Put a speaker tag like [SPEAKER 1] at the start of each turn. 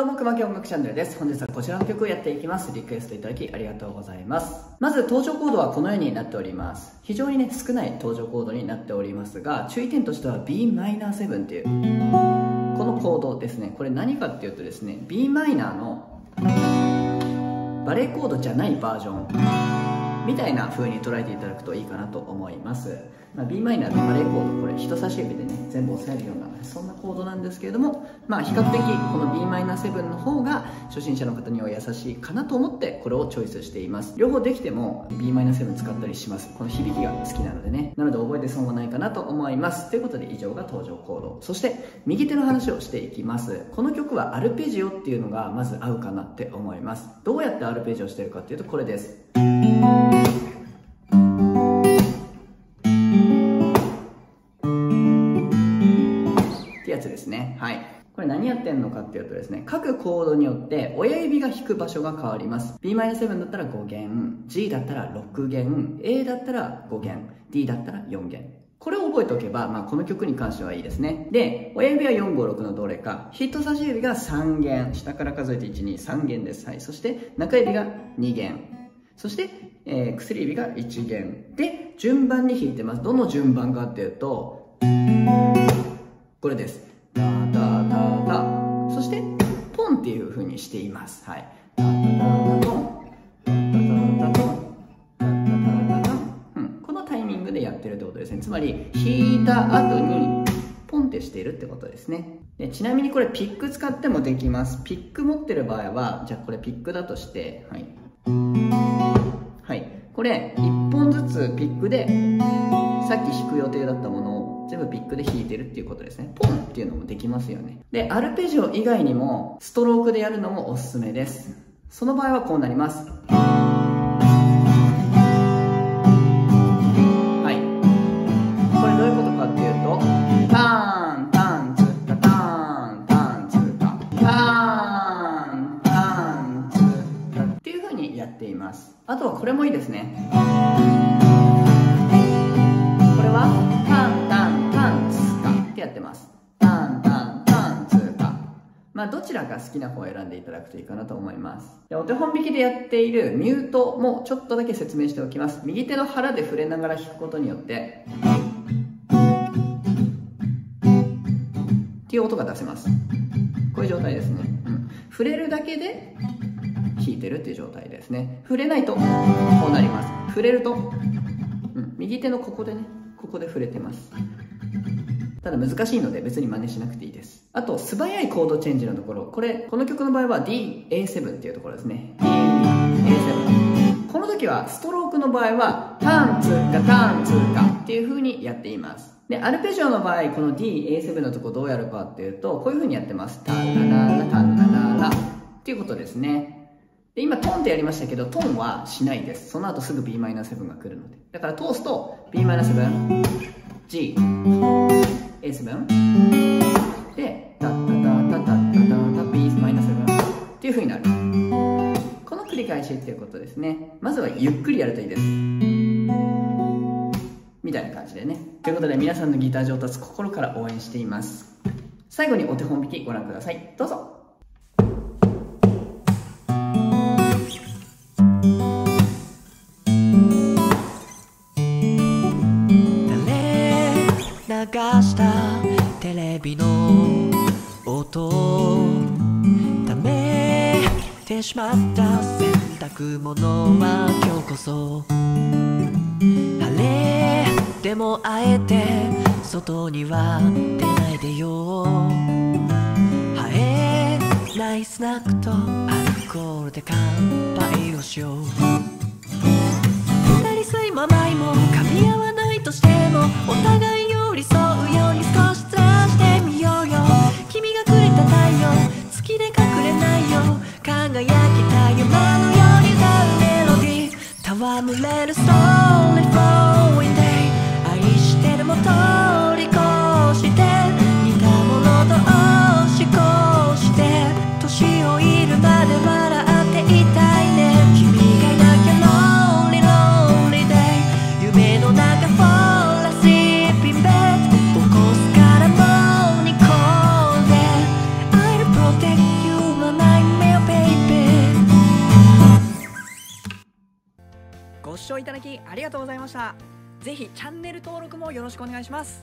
[SPEAKER 1] どうも、熊木音楽チャンネルです。本日はこちらの曲をやっていきます。リクエストいただきありがとうございます。まず登場コードはこのようになっております。非常にね、少ない登場コードになっておりますが、注意点としては Bm7 っていう、このコードですね。これ何かっていうとですね、Bm のバレーコードじゃないバージョンみたいな風に捉えていただくといいかなと思います。Bm でバレーコード、これ人差し指でね全部押さえるようなそんなコードなんですけれども、比較的この Bm7 の方が初心者の方には優しいかなと思ってこれをチョイスしています。両方できても Bm7 使ったりします。この響きが好きなのでね、なので覚えて損はないかなと思います。ということで以上が登場コード、そして右手の話をしていきます。この曲はアルペジオっていうのがまず合うかなって思います。どうやってアルペジオしてるかっていうとこれです。ですね。はい。これ何やってんのかっていうとですね、各コードによって親指が弾く場所が変わります。Bm7 だったら5弦、G だったら6弦、A だったら5弦、D だったら4弦。これを覚えておけば、この曲に関してはいいですね。で、親指は4、5、6のどれか、人差し指が3弦、下から数えて1、2、3弦です。はい。そして中指が2弦。そして、薬指が1弦。で、順番に弾いてます。どの順番かっていうと、これです。タタタタ、そしてポンっていう風にしています。はい。タタタタトン、タタタタトン、タタタタタトン。このタイミングでやってるってことですね。つまり弾いた後にポンってしているってことですね。で、ちなみにこれピック使ってもできます。ピック持ってる場合は、じゃあこれピックだとして、はい。はい。これ1本ずつピックでさっき弾く予定だったものを全部ピックで弾いてるっていうことですね。ポンっていうのもできますよね。で、アルペジオ以外にもストロークでやるのもおすすめです。その場合はこうなります。はい。これどういうことかっていうと、ターン、ターン、ツッタ、ターン、ターン、ツッタ、ターン、ターン、ツッタっていう風にやっています。あとはこれもいいですね。これはやってます。ターンターンターン通過。どちらか好きな方を選んでいただくといいかなと思います。で、お手本弾きでやっているミュートもちょっとだけ説明しておきます。右手の腹で触れながら弾くことによってっていう音が出せます。こういう状態ですね。触れるだけで弾いてるっていう状態ですね。触れないとこうなります。触れると、右手のここでね、ここで触れてます。ただ難しいので別に真似しなくていいです。あと、素早いコードチェンジのところ。この曲の場合は D、A7 っていうところですね。D、A7。この時は、ストロークの場合は、ターン通過、ターン通過っていう風にやっています。で、アルペジオの場合、この D、A7 のところどうやるかっていうと、こういう風にやってます。タラララ、タラララっていうことですね。で、今、トンってやりましたけど、トンはしないです。その後すぐ Bm7 が来るので。だから通すと、Bm7、G、A7 で、タッタタタタッタタタタ Bm7 っていう風になる。この繰り返しっていうことですね。まずはゆっくりやるといいです。みたいな感じでね。ということで皆さんのギター上達心から応援しています。最後にお手本弾きご覧ください。どうぞ。
[SPEAKER 2] 流したテレビの音、ためてしまった洗濯物は今日こそ晴れでもあえて外には出ないでよ。生えないスナックとアルコールで乾杯をしよう。なりすいままいも噛み合わないとしてもお互い寄り添うように少しずらしてみようよ。君がくれた太陽月で隠れないよ。輝きた山のように歌うメロディー戯れる Slowly flowing day 愛してるも通り越して似たものと押し越して年老いるまで笑っていたいね。君がいなきゃ Lonely lonely day 夢の中 Fall asleep in bed 起こすからもうにこんで I'll protect you 守ご視聴いただきありがとうございました。ぜひチャンネル登録もよろしくお願いします。